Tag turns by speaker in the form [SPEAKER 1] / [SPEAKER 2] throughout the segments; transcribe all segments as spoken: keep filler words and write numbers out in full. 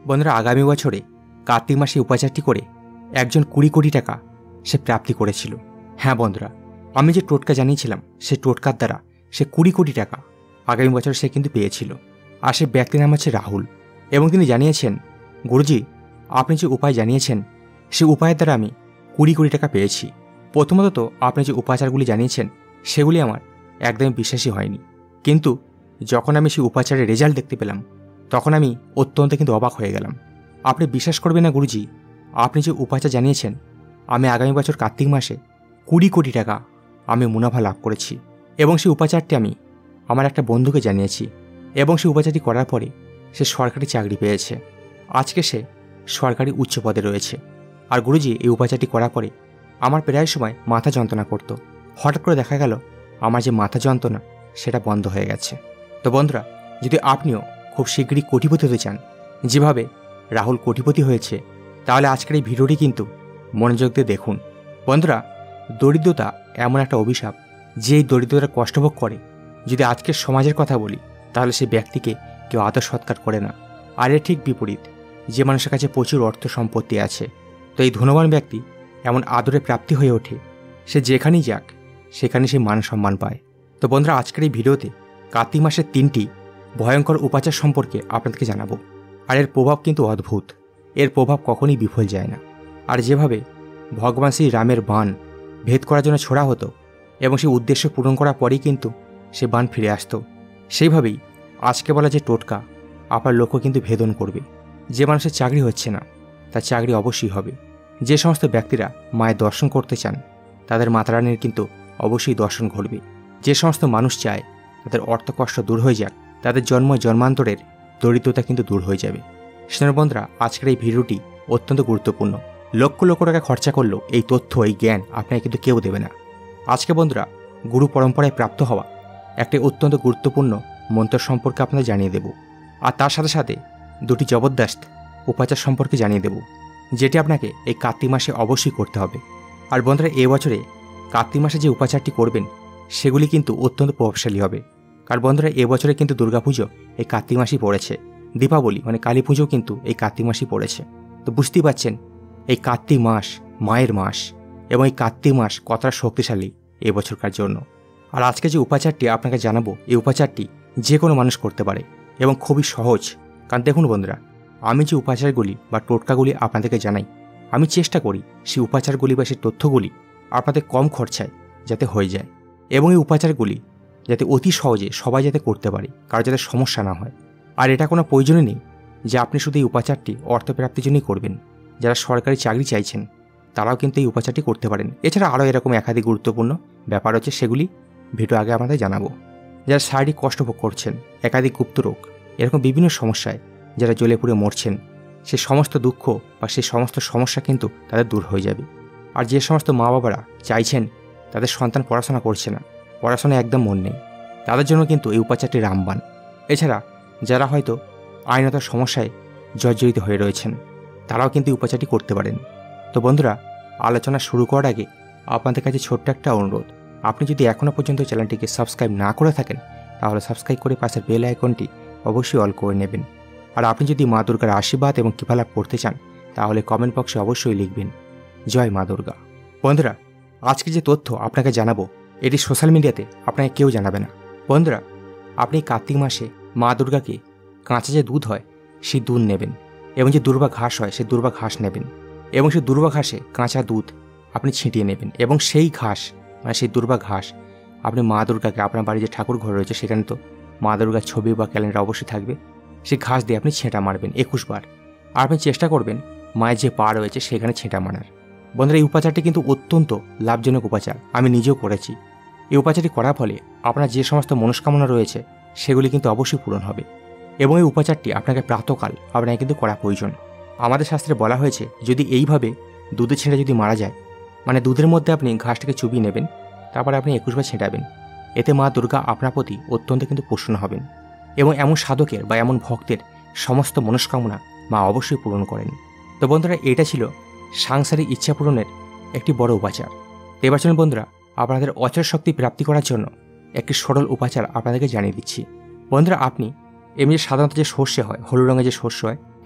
[SPEAKER 1] বন্ধুরা, আগামী বছরে কার্তিক মাসে উপাচারটি করে একজন কুড়ি কোটি টাকা সে প্রাপ্তি করেছিল। হ্যাঁ বন্ধুরা, আমি যে টোটকা জানিয়েছিলাম সে টোটকার দ্বারা সে কুড়ি কোটি টাকা আগামী বছর সে কিন্তু পেয়েছিল। আর সে ব্যক্তির নাম হচ্ছে রাহুল, এবং তিনি জানিয়েছেন, গুরুজি আপনি যে উপায় জানিয়েছেন সে উপায়ের দ্বারা আমি কুড়ি কোটি টাকা পেয়েছি। প্রথমত তো আপনি যে উপাচারগুলি জানিয়েছেন সেগুলি আমার একদমই বিশ্বাসী হয়নি, কিন্তু যখন আমি সেই উপাচারের রেজাল্ট দেখতে পেলাম তখন আমি অত্যন্ত কিন্তু অবাক হয়ে গেলাম। আপনি বিশ্বাস করবেন না গুরুজি, আপনি যে উপাচার জানিয়েছেন আমি আগামী বছর কার্তিক মাসে কুড়ি কোটি টাকা আমি মুনাফা লাভ করেছি। এবং সেই উপাচারটি আমি আমার একটা বন্ধুকে জানিয়েছি, এবং সেই উপাচারটি করার পরে সে সরকারি চাকরি পেয়েছে। আজকে সে সরকারি উচ্চ পদে রয়েছে। আর গুরুজি, এই উপাচারটি করার পরে আমার প্রায় সময় মাথা যন্ত্রণা করতো। হঠাৎ করে দেখা গেল আমার যে মাথা যন্ত্রণা সেটা বন্ধ হয়ে গেছে। তো বন্ধুরা, যদি আপনিও খুব শীঘ্রই কোটিপতি হতে চান যেভাবে রাহুল কোটিপতি হয়েছে, তাহলে আজকের এই ভিডিওটি কিন্তু মনোযোগ দিয়ে দেখুন। বন্ধুরা, দরিদ্রতা এমন একটা অভিশাপ যে এই দরিদ্রতা কষ্টভোগ করে। যদি আজকের সমাজের কথা বলি তাহলে সেই ব্যক্তিকে কেউ আদর সৎকার করে না। আর এর ঠিক বিপরীত, যে মানুষের কাছে প্রচুর অর্থ সম্পত্তি আছে, তো এই ধনবান ব্যক্তি এমন আদরে প্রাপ্তি হয়ে ওঠে, সে যেখানেই যাক সেখানে সে মান সম্মান পায়। তো বন্ধুরা, আজকের এই ভিডিওতে কার্তিক মাসের তিনটি ভয়ঙ্কর উপাচার সম্পর্কে আপনাদেরকে জানাবো। আর এর প্রভাব কিন্তু অদ্ভুত, এর প্রভাব কখনই বিফল যায় না। আর যেভাবে ভগবান শ্রী রামের বাণ ভেদ করার জন্য ছোড়া হতো এবং সেই উদ্দেশ্য পূরণ করার পরেই কিন্তু সে বাণ ফিরে আসতো, সেইভাবেই আজকে বলা যে টোটকা আপনার লক্ষ্য কিন্তু ভেদন করবে। যে মানুষের চাকরি হচ্ছে না তার চাকরি অবশ্যই হবে। যে সমস্ত ব্যক্তিরা মায়ের দর্শন করতে চান তাদের মাতারানীর কিন্তু অবশ্যই দর্শন ঘটবে। যে সমস্ত মানুষ চায় তাদের অর্থকষ্ট দূর হয়ে যাক, তাদের জন্ম জন্মান্তরের দরিদ্রতা কিন্তু দূর হয়ে যাবে। সেজন্য বন্ধুরা, আজকের এই ভিডিওটি অত্যন্ত গুরুত্বপূর্ণ। লক্ষ লক্ষ টাকা খরচা করলেও এই তথ্য, এই জ্ঞান আপনাকে কিন্তু কেউ দেবে না। আজকে বন্ধুরা, গুরু পরম্পরায় প্রাপ্ত হওয়া একটি অত্যন্ত গুরুত্বপূর্ণ মন্ত্র সম্পর্কে আপনাদের জানিয়ে দেব। আর তার সাথে সাথে দুটি জবরদস্ত উপাচার সম্পর্কে জানিয়ে দেব, যেটি আপনাকে এই কার্তিক মাসে অবশ্যই করতে হবে। আর বন্ধুরা, এ বছরে কার্তিক মাসে যে উপাচারটি করবেন সেগুলি কিন্তু অত্যন্ত প্রভাবশালী হবে। কারণ বন্ধুরা, এবছরে কিন্তু দুর্গাপুজো এই কার্তিক মাসেই পড়েছে, দীপাবলি মানে কালী পুজো কিন্তু এই কার্তিক মাসেই পড়েছে। তো বুঝতেই পারছেন এই কার্তিক মাস মায়ের মাস, এবং এই কার্তিক মাস কতটা শক্তিশালী এবছরকার জন্য। আর আজকে যে উপাচারটি আপনাকে জানাবো, এই উপাচারটি যে কোনো মানুষ করতে পারে এবং খুবই সহজ। কারণ দেখুন বন্ধুরা, আমি যে উপাচারগুলি বা টোটকাগুলি আপনাদেরকে জানাই, আমি চেষ্টা করি সেই উপাচারগুলি বা সেই তথ্যগুলি আপনাদের কম খরচায় যাতে হয়ে যায়, এবং এই উপাচারগুলি যাতে অতি সহজে সবাই যাতে করতে পারে, কারো যাতে সমস্যা না হয়। আর এটা কোনো প্রয়োজনই নেই যে আপনি শুধু এই উপাচারটি অর্থপ্রাপ্তির জন্যই করবেন। যারা সরকারি চাকরি চাইছেন তারাও কিন্তু এই উপাচারটি করতে পারেন। এছাড়া আরও এরকম একাধিক গুরুত্বপূর্ণ ব্যাপার হচ্ছে, সেগুলি ভিডিও আগে আপনাদের জানাবো। যারা শারীরিক কষ্ট ভোগ করছেন, একাধিক গুপ্ত রোগ, এরকম বিভিন্ন সমস্যায় যারা জ্বলে পুড়ে মরছেন, সে সমস্ত দুঃখ বা সেই সমস্ত সমস্যা কিন্তু তাদের দূর হয়ে যাবে। আর যে সমস্ত মা বাবারা চাইছেন তাদের সন্তান পড়াশোনা করছে না, পড়াশোনায় একদম মন নেই, তাদের জন্য কিন্তু এই উপাচারটি রামবাণ। এছাড়া যারা হয়তো আইনত সমস্যায় জর্জরিত হয়ে রয়েছেন তারাও কিন্তু এই উপাচারটি করতে পারেন। তো বন্ধুরা, আলোচনা শুরু করার আগে আপনাদের কাছে ছোট্ট একটা অনুরোধ, আপনি যদি এখনও পর্যন্ত চ্যানেলটিকে সাবস্ক্রাইব না করে থাকেন তাহলে সাবস্ক্রাইব করে পাশের বেল আইকনটি অবশ্যই অল করে নেবেন। আর আপনি যদি মা দুর্গার আশীর্বাদ এবং কৃপা লাভ করতে চান তাহলে কমেন্ট বক্সে অবশ্যই লিখবেন জয় মা দুর্গা। বন্ধুরা, আজকে যে তথ্য আপনাকে জানাবো এটি সোশ্যাল মিডিয়াতে আপনাকে কেউ জানাবে না। বন্ধুরা, আপনি কার্তিক মাসে মা দুর্গাকে কাঁচা যে দুধ হয় সেই দুধ নেবেন, এবং যে দুর্বা ঘাস হয় সেই দুর্বা ঘাস নেবেন, এবং সেই দুর্বা ঘাসে কাঁচা দুধ আপনি ছিটিয়ে নেবেন, এবং সেই ঘাস মানে সেই দুর্বা ঘাস আপনি মা দুর্গাকে, আপনার বাড়ি যে ঠাকুর ঘর রয়েছে সেখানে তো মা দুর্গার ছবি বা ক্যালেন্ডার অবশ্যই থাকবে, সেই ঘাস দিয়ে আপনি ছেঁটা মারবেন একুশ বার। আর আপনি চেষ্টা করবেন মায়ের যে পা রয়েছে সেখানে ছেঁটা মারার। বন্ধুরা, এই উপাচারটি কিন্তু অত্যন্ত লাভজনক উপাচার, আমি নিজেও করেছি। এই উপাচারটি করার ফলে আপনার যে সমস্ত মনস্কামনা রয়েছে সেগুলি কিন্তু অবশ্যই পূরণ হবে। এবং এই উপাচারটি আপনাকে প্রাতকাল আপনাকে কিন্তু করা প্রয়োজন। আমাদের শাস্ত্রে বলা হয়েছে যদি এইভাবে দুধে ছেঁটে যদি মারা যায়, মানে দুধের মধ্যে আপনি ঘাসটাকে চুবিয়ে নেবেন, তারপরে আপনি একুশবার ছেঁটাবেন, এতে মা দুর্গা আপনার প্রতি অত্যন্ত কিন্তু প্রসন্ন হবেন, এবং এমন সাধকের বা এমন ভক্তের সমস্ত মনস্কামনা মা অবশ্যই পূরণ করেন। তো বন্ধুরা, এটা ছিল সাংসারিক ইচ্ছা পূরণের একটি বড় উপাচার। এবার চলুন বন্ধুরা, আপনাদের অচল শক্তি প্রাপ্তি করার জন্য একটি সরল উপাচার আপনাদেরকে জানিয়ে দিচ্ছি। বন্ধুরা, আপনি এমনি সাধারণত যে সর্ষে হয়, হলুদ রঙের যে শস্য হয়,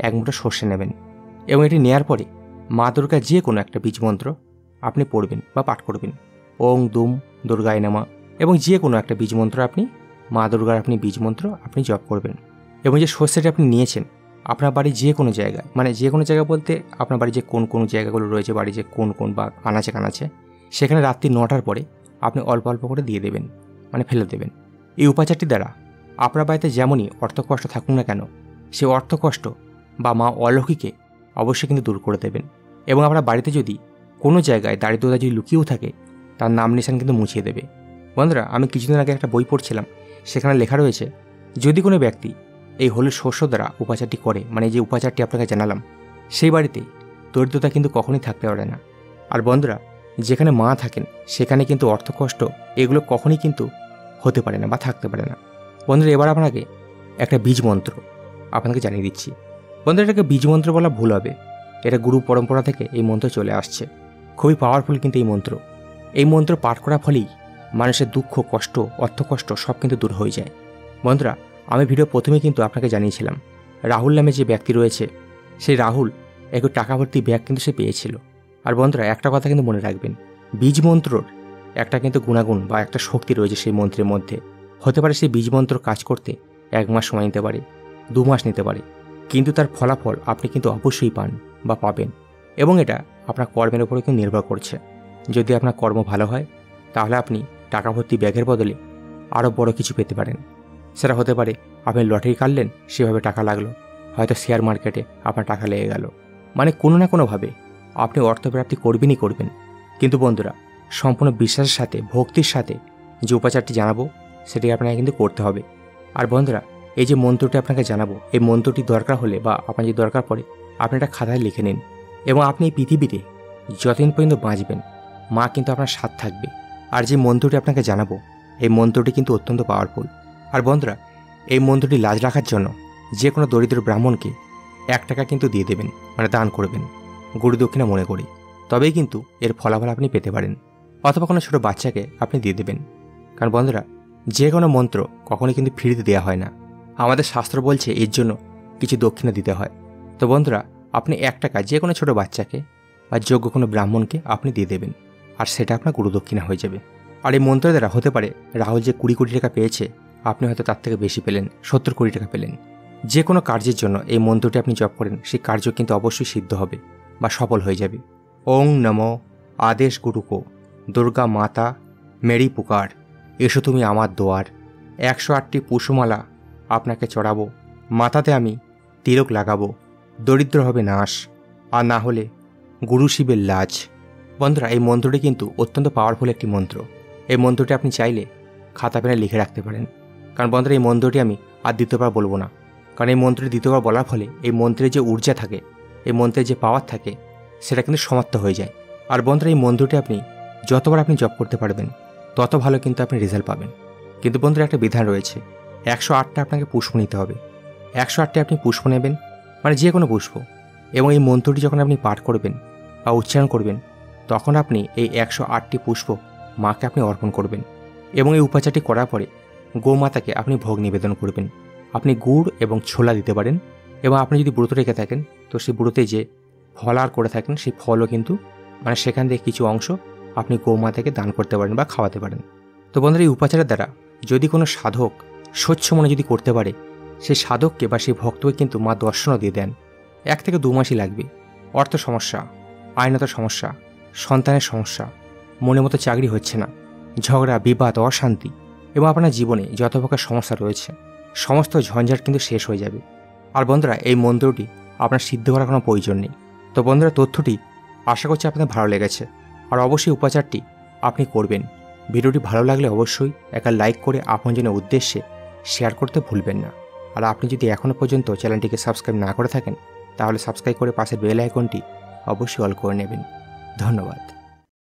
[SPEAKER 1] এক মুঠো সর্ষে নেবেন এবং এটি নেয়ার পরে মা দুর্গার যে কোনো একটা বীজ মন্ত্র আপনি পড়বেন বা পাঠ করবেন। ওং দুম দুর্গায় নামা এবং যে কোনো একটা বীজ মন্ত্র আপনি মা দুর্গার আপনি বীজ মন্ত্র আপনি জপ করবেন। এবং যে সর্ষেটা আপনি নিয়েছেন আপনার বাড়ির যে কোনো জায়গায়, মানে যে কোনো জায়গা বলতে আপনার বাড়ির যে কোন কোন জায়গাগুলো রয়েছে, বাড়ির যে কোন কোন বা আনাচে কানাচে, সেখানে রাত্রি নটার পরে আপনি অল্প অল্প করে দিয়ে দেবেন, মানে ফেলে দেবেন। এই উপাচারটি দ্বারা আপনার বাড়িতে যেমনই অর্থকষ্ট থাকুক না কেন, সেই অর্থকষ্ট বা মা অলৌকিকে অবশ্যই কিন্তু দূর করে দেবেন। এবং আপনার বাড়িতে যদি কোনো জায়গায় দারিদ্রতা যদি লুকিয়েও থাকে তার নাম নিশান কিন্তু মুছিয়ে দেবে। বন্ধুরা, আমি কিছুদিন আগে একটা বই পড়ছিলাম, সেখানে লেখা রয়েছে যদি কোনো ব্যক্তি এই হলুদ শস্য দ্বারা উপাচারটি করে, মানে যে উপাচারটি আপনাকে জানালাম, সেই বাড়িতে দরিদ্রতা কিন্তু কখনোই থাকতে পারে না। আর বন্ধুরা, যেখানে মা থাকেন সেখানে কিন্তু অর্থকষ্ট এগুলো কখনোই কিন্তু হতে পারে না বা থাকতে পারে না। বন্ধুরা, এবার আপনাকে একটা বীজ মন্ত্র আপনাকে জানিয়ে দিচ্ছি। বন্ধুরা, এটাকে বীজ মন্ত্র বলা ভুল হবে, এটা গুরু পরম্পরা থেকে এই মন্ত্র চলে আসছে। খুবই পাওয়ারফুল কিন্তু এই মন্ত্র। এই মন্ত্র পাঠ করার ফলেই মানুষের দুঃখ, কষ্ট, অর্থকষ্ট সব কিন্তু দূর হয়ে যায়। বন্ধুরা, আমি ভিডিও প্রথমে কিন্তু আপনাকে জানিয়েছিলাম রাহুল নামে যে ব্যক্তি রয়েছে, সেই রাহুল একটু টাকা ভর্তি ব্যাগ কিন্তু সে পেয়েছিল। আর বন্ধুরা, একটা কথা কিন্তু মনে রাখবেন, বীজ মন্ত্রর একটা কিন্তু গুণাগুণ বা একটা শক্তি রয়েছে সেই মন্ত্রের মধ্যে। হতে পারে সেই বীজ মন্ত্র কাজ করতে এক মাস সময় নিতে পারে, দু মাস নিতে পারে, কিন্তু তার ফলাফল আপনি কিন্তু অবশ্যই পান বা পাবেন। এবং এটা আপনার কর্মের উপরে কিন্তু নির্ভর করছে। যদি আপনার কর্ম ভালো হয় তাহলে আপনি টাকা ভর্তি ব্যাগের বদলে আরও বড় কিছু পেতে পারেন। সেটা হতে পারে আপনি লটারি কাটলেন, সেভাবে টাকা লাগলো, হয়তো শেয়ার মার্কেটে আপনার টাকা লেগে গেল, মানে কোনো না কোনোভাবে আপনি অর্থপ্রাপ্তি করবেনই করবেন। কিন্তু বন্ধুরা, সম্পূর্ণ বিশ্বাসের সাথে, ভক্তির সাথে যে উপাচারটি জানাবো সেটি আপনাকে কিন্তু করতে হবে। আর বন্ধুরা, এই যে মন্ত্রটি আপনাকে জানাবো, এই মন্ত্রটি দরকার হলে বা আপনার যদি দরকার পড়ে আপনি একটা খাতায় লিখে নিন। এবং আপনি এই পৃথিবীতে যতদিন পর্যন্ত বাঁচবেন মা কিন্তু আপনার সাথ থাকবে। আর যে মন্ত্রটি আপনাকে জানাবো এই মন্ত্রটি কিন্তু অত্যন্ত পাওয়ারফুল। আর বন্ধুরা, এই মন্ত্রটি লাজ রাখার জন্য যে কোনো দরিদ্র ব্রাহ্মণকে এক টাকা কিন্তু দিয়ে দেবেন, মানে দান করবেন গুরু দক্ষিণা মনে করি, তবেই কিন্তু এর ফলাফল আপনি পেতে পারেন। অথবা কোনো ছোটো বাচ্চাকে আপনি দিয়ে দেবেন। কারণ বন্ধুরা, যে কোনো মন্ত্র কখনোই কিন্তু ফ্রিতে দেওয়া হয় না, আমাদের শাস্ত্র বলছে এর জন্য কিছু দক্ষিণা দিতে হয়। তো বন্ধুরা, আপনি এক টাকা যে কোনো ছোটো বাচ্চাকে বা যোগ্য কোনো ব্রাহ্মণকে আপনি দিয়ে দেবেন, আর সেটা আপনার গুরু দক্ষিণা হয়ে যাবে। আর এই মন্ত্রের দ্বারা হতে পারে রাহুল যে কুড়ি কোটি টাকা পেয়েছে আপনি হয়তো তার থেকে বেশি পেলেন, সত্তর কোটি টাকা পেলেন। যে কোনো কার্যের জন্য এই মন্ত্রটি আপনি জপ করেন, সেই কার্য কিন্তু অবশ্যই সিদ্ধ হবে বা সফল হয়ে যাবে। ওং নমো আদেশ গুরুকো দুর্গা মাতা মেরি পুকার, এসো তুমি আমার দোয়ার। একশো আটটি পুষ্পমালা আপনাকে চড়াবো, মাথাতে আমি তিলক লাগাবো, দরিদ্র হবে নাশ, আর না হলে গুরু শিবের লাজ। বন্ধুরা, এই মন্ত্রটি কিন্তু অত্যন্ত পাওয়ারফুল একটি মন্ত্র। এই মন্ত্রটি আপনি চাইলে খাতা পেনে লিখে রাখতে পারেন। কারণ বন্ধুরা, এই মন্ত্রটি আমি আর দ্বিতীয়বার বলবো না, কারণ এই মন্ত্রটি দ্বিতীয়বার বলার ফলে এই মন্ত্রের যে ঊর্জা থাকে, এই মন্ত্রের যে পাওয়ার থাকে, সেটা কিন্তু সমাপ্ত হয়ে যায়। আর বন্ধুরা, এই মন্ত্রটি আপনি যতবার আপনি জপ করতে পারবেন তত ভালো কিন্তু আপনি রেজাল্ট পাবেন। কিন্তু বন্ধুরা, একটা বিধান রয়েছে, একশো আটটা আপনাকে পুষ্প নিতে হবে। একশো আটটি আপনি পুষ্প নেবেন, মানে যে কোনো পুষ্প, এবং এই মন্ত্রটি যখন আপনি পাঠ করবেন বা উচ্চারণ করবেন তখন আপনি এই একশো আটটি পুষ্প মাকে আপনি অর্পণ করবেন। এবং এই উপাচারটি করার পরে গোমাতাকে আপনি ভোগ নিবেদন করবেন। আপনি গুড় এবং ছোলা দিতে পারেন, এবং আপনি যদি ব্রত রেখে থাকেন তো সেই ব্রতে যে ফল আর করে থাকেন সেই ফলও কিন্তু, মানে সেখান থেকে কিছু অংশ আপনি গোমাতাকে দান করতে পারেন বা খাওয়াতে পারেন। তো বন্ধুরা, এই উপাচারের দ্বারা যদি কোনো সাধক স্বচ্ছ মনে যদি করতে পারে, সেই সাধককে বা সেই ভক্তকে কিন্তু মা দর্শনও দিয়ে দেন। এক থেকে দু মাসই লাগবে। অর্থ সমস্যা, আইনত সমস্যা, সন্তানের সমস্যা, মনের মতো চাকরি হচ্ছে না, ঝগড়া, বিবাদ, অশান্তি এবং আপনার জীবনে যত প্রকার সমস্যা রয়েছে সমস্ত ঝঞ্ঝাট কিন্তু শেষ হয়ে যাবে। আর বন্ধুরা, এই মন্ত্রটি আপনার সিদ্ধ করার কোনো প্রয়োজন নেই। তো বন্ধুরা, তথ্যটি আশা করছি আপনাদের ভালো লেগেছে, আর অবশ্যই উপাচারটি আপনি করবেন। ভিডিওটি ভালো লাগলে অবশ্যই একটা লাইক করে আপনজনের উদ্দেশ্যে শেয়ার করতে ভুলবেন না। আর আপনি যদি এখনও পর্যন্ত চ্যানেলটিকে সাবস্ক্রাইব না করে থাকেন তাহলে সাবস্ক্রাইব করে পাশের বেল আইকনটি অবশ্যই অল করে নেবেন। ধন্যবাদ।